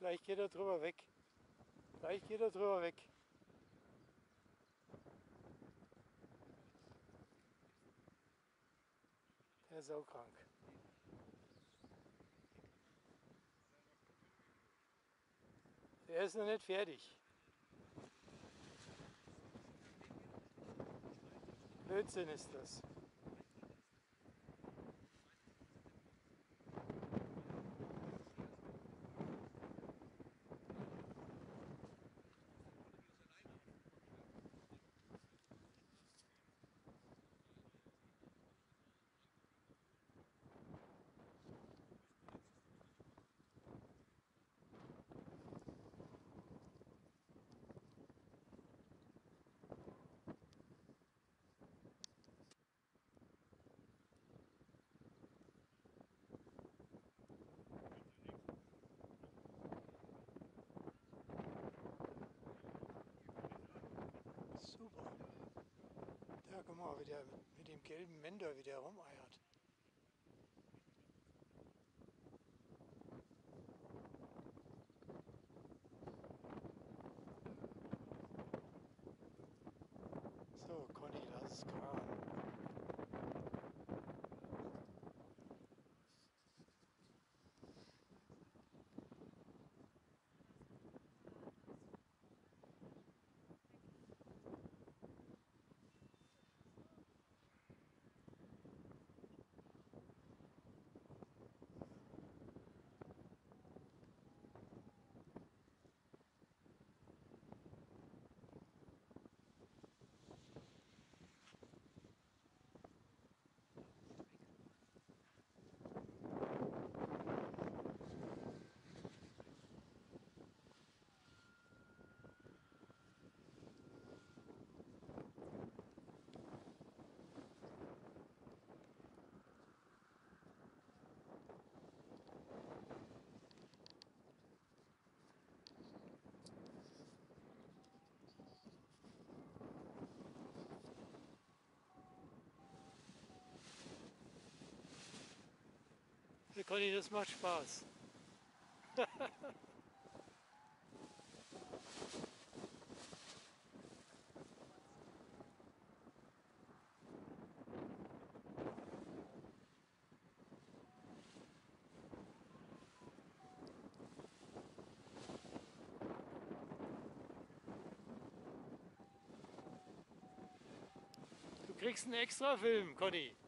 Gleich geht er drüber weg. Gleich geht er drüber weg. Der ist saukrank. Der ist noch nicht fertig. Blödsinn ist das. Super. Da guck mal, wie der mit dem gelben Mender, wie der rumeiert. So, Conny, lass es krachen. Hey Conny, das macht Spaß. Du kriegst einen extra Film, Conny.